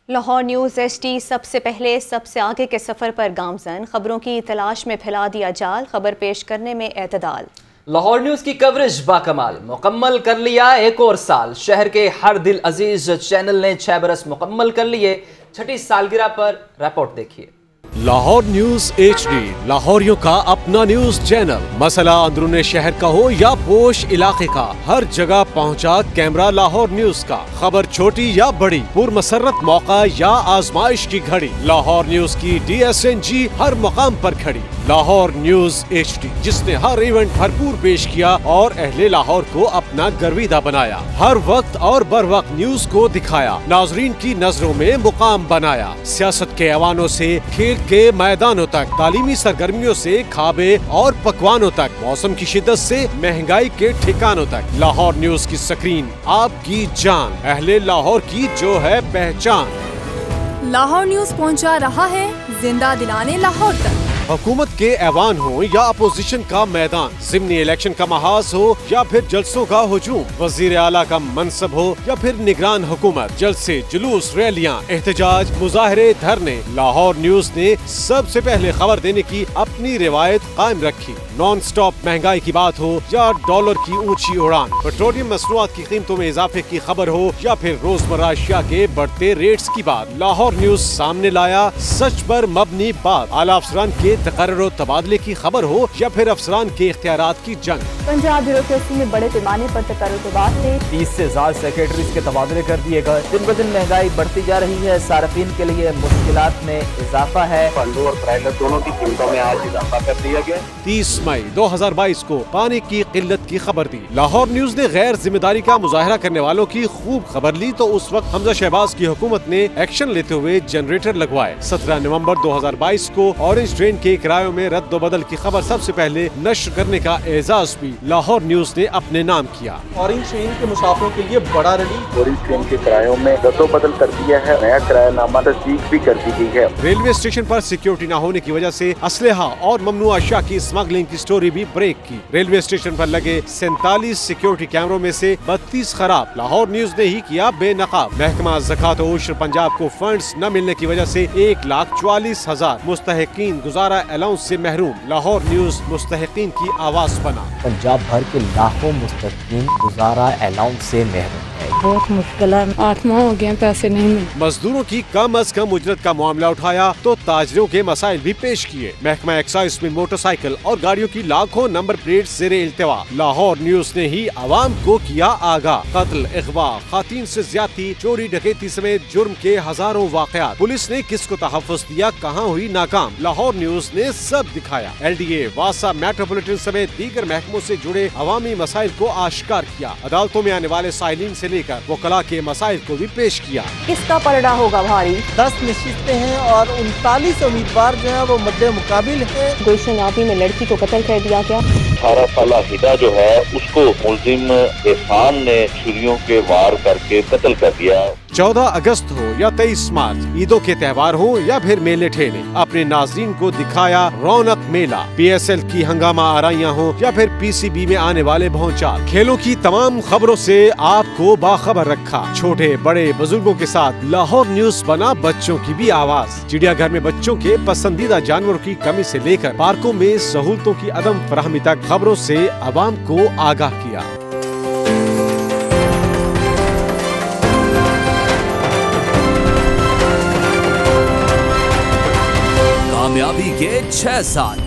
Lahore news H D سب سے پہلے سب سے آگے کے سفر پر گامزن، خبروں کی تلاش میں پھیلا دیا جال، خبر پیش کرنے میں اعتدال۔ لاہور نیوز کی کوریج باکمال، مکمل کر لیا ایک اور سال۔ شہر کے ہر دل عزیز چینل نے 6 برس مکمل کر لیے۔ 6ٹھی سالگرہ پر رپورٹ دیکھیے۔ لاہور نیوز ایچ ڈی، لاہوریوں کا اپنا نیوز چینل۔ مسئلہ اندرون شہر کا ہو یا پوش علاقے کا، ہر جگہ پہنچا کیمرہ لاہور نیوز کا۔ خبر چھوٹی یا بڑی، پر مسرت موقع یا آزمائش کی گھڑی، لاہور نیوز کی DSNG ہر مقام پر کھڑی۔ لاہور نیوز ایچ ڈی، جس نے ہر ایونٹ بھرپور پیش کیا اور اہل لاہور کو اپنا گرویدہ بنایا، ہر وقت اور بر وقت نیوز کو دکھایا، ناظرین کی نظروں میں مقام بنایا۔ سیاست کے ایوانوں سے کھیل کے میدانوں تک، تعلیمی سرگرمیوں سے کھابے اور پکوانوں تک، موسم کی شدت سے مہنگائی کے ٹھکانوں تک، لاہور نیوز کی سکرین آپ کی جان، اہل لاہور کی جو ہے پہچان۔ لاہور نیوز پہنچا رہا ہے زندہ دلانے لاہور تک۔ حکومت کے ایوان ہو یا اپوزیشن کا میدان، ضمنی الیکشن کا محاذ ہو یا پھر جلسوں کا ہجوم، وزیر اعلیٰ کا منصب ہو یا پھر نگران حکومت، جلسے، جلوس، ریلیاں، احتجاج، مظاہرے، دھرنے، لاہور نیوز نے سب سے پہلے خبر دینے کی اپنی روایت قائم رکھی۔ نان سٹاپ مہنگائی کی بات ہو یا ڈالر کی اونچی اڑان، پیٹرولیم مصنوعات کی قیمتوں میں اضافے کی خبر ہو یا پھر روزمرہ اشیاء کے بڑھتے ریٹس کی بات، لاہور نیوز سامنے لایا سچ پر مبنی بات۔ اعلیٰ افسران کے تقرر و تبادلے کی خبر ہو یا پھر افسران کے اختیارات کی جنگ، پنجاب بیوروکریسی میں بڑے پیمانے پر تقرر و تبادلے، 30 سے زائد سیکریٹریز کے تبادلے کر دیے گئے۔ دن بدن مہنگائی بڑھتی جا رہی ہے، صارفین کے لیے مشکلات میں اضافہ ہے۔ آلو اور برائلر دونوں کی قیمتوں میں آج اضافہ کر دیا گیا۔ 30 مئی 2022 کو پانی کی قلت کی خبر دی۔ لاہور نیوز نے غیر ذمہ داری کا مظاہرہ کرنے والوں کی خوب خبر لی تو اس وقت حمزہ شہباز کی حکومت نے ایکشن لیتے ہوئے جنریٹر لگوائے۔ 17 نومبر 2022 کو اورنج ٹرین کے کرایوں میں رد و بدل کی خبر سب سے پہلے نشر کرنے کا اعزاز بھی لاہور نیوز نے اپنے نام کیا۔ اورنج ٹرین کے مسافروں کے لیے بڑا ریلیف، اورنج ٹرین کے کرایوں میں رد و بدل کر دیا ہے، نیا کرایہ نامہ تصدیق بھی کر دی گئی ہے۔ ریلوے اسٹیشن پر سیکیورٹی نہ ہونے کی وجہ سے اسلحہ اور ممنوع اشیاء کی اسمگلنگ کی سٹوری بھی بریک کی۔ ریلوے اسٹیشن پر لگے 47 سیکیورٹی کیمروں میں سے 32 خراب، لاہور نیوز نے ہی کیا بے نقاب۔ محکمہ زکوٰۃ و عشر پنجاب کو فنڈز نہ ملنے کی وجہ سے 1,44,000 مستحقین گزارا الاؤنس سے محروم، لاہور نیوز مستحقین کی آواز بنا۔ پنجاب بھر کے لاکھوں مستحقین گزارا الاؤنس سے محروم ہے۔ بہت مشکل ہے، 8 ماہ ہو گئے پیسے نہیں ملے۔ مزدوروں کی کم از کم اجرت کا معاملہ اٹھایا تو تاجروں کے مسائل بھی پیش کیے۔ محکمہ ایکسائز میں موٹر سائیکل اور گاڑیوں کی لاکھوں نمبر پلیٹ زیر التوا، لاہور نیوز نے ہی عوام کو کیا آگاہ۔ قتل، اغوا، خواتین سے زیادتی، چوری ڈکیتی سمیت جرم کے ہزاروں واقعات، پولیس نے کس کو تحفظ دیا، کہاں ہوئی ناکام، لاہور نیوز نے سب دکھایا۔ LDA، واسا میٹروپولیٹن سمیت دیگر محکموں سے جڑے عوامی مسائل کو آشکار کیا۔ عدالتوں میں آنے والے سائلین سے لے کر وکلاء کے مسائل کو بھی پیش کیا۔ کس کا پلڑا ہوگا بھاری؟ 10 نشستیں ہیں اور 39 امیدوار جو ہیں وہ مد مقابل ہیں۔ گلشن آبی میں لڑکی کو قتل کر دیا گیا۔ 18 سالہ ہدا جو ہے اس کو ملزم احسان نے چھریوں کے وار کر کے قتل کر دیا۔ 14 اگست ہو یا 23 مارچ، عیدوں کے تہوار ہوں یا پھر میلے ٹھیلے، اپنے ناظرین کو دکھایا رونق میلہ۔ PSL کی ہنگامہ آرائیاں ہوں یا پھر PCB میں آنے والے بھونچال، کھیلوں کی تمام خبروں سے آپ کو باخبر رکھا۔ چھوٹے بڑے بزرگوں کے ساتھ لاہور نیوز بنا بچوں کی بھی آواز۔ چڑیا گھر میں بچوں کے پسندیدہ جانوروں کی کمی سے لے کر پارکوں میں سہولتوں کی عدم فراہمی تک خبروں سے عوام کو آگاہ کیا۔ کامیابی کے 6 سال